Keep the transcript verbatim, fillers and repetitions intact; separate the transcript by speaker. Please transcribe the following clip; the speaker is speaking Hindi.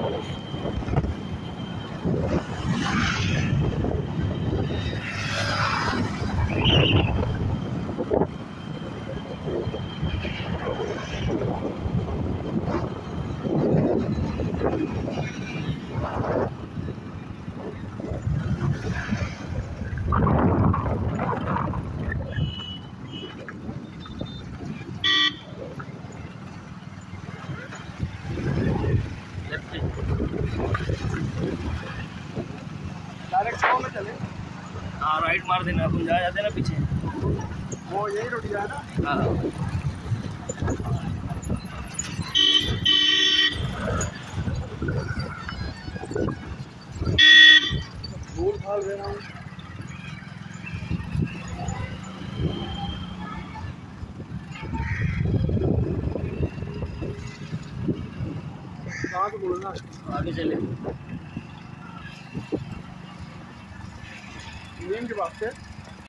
Speaker 1: डायरेक्ट में चले।
Speaker 2: हाँ राइट मार देना, अपन जा जाते ना पीछे।
Speaker 1: वो यही रुक गया ना।
Speaker 2: हाँ
Speaker 1: धूल खाल रहा हूँ। कहाँ से बोलना?
Speaker 2: आगे चले
Speaker 1: के पास से।